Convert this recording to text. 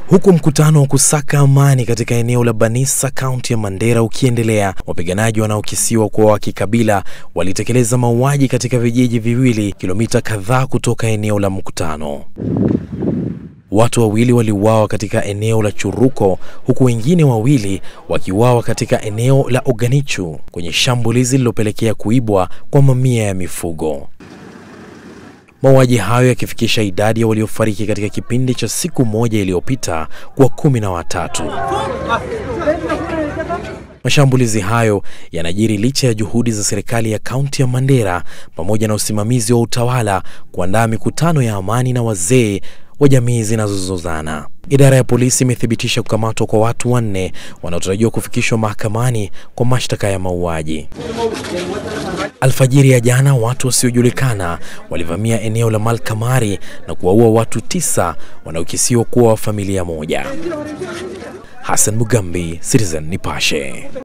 Huku mkutano wa kusaka amani katika eneo la Banisa, kaunti ya Mandera ukiendelea, wapiganaji wanaokisiwa kuwa wa kikabila walitekeleza mauaji katika vijiji viwili kilomita kadhaa kutoka eneo la mkutano. Watu wawili waliuawa katika eneo la Churuko, huku wengine wawili wakiuawa katika eneo la Oganichu kwenye shambulizi lililopelekea kuibwa kwa mamia ya mifugo. Mauaji hayo yakifikisha idadi ya waliofariki katika kipindi cha siku moja iliyopita kwa 13. Mashambulizi hayo yanajiri licha ya juhudi za serikali ya kaunti ya Mandera pamoja na usimamizi wa utawala kuandaa mikutano ya amani na wazee wa jamii zinazozozana. Idara ya polisi imethibitisha kukamatwa kwa watu wanne wanaotarajiwa kufikishwa mahakamani kwa mashtaka ya mauaji. Alfajiri ya jana, watu wasiojulikana walivamia eneo la Kimbari na kuwaua watu 9 wanaokisiwa kuwa wa familia moja. Hassan Mugambi, Citizen Nipashe.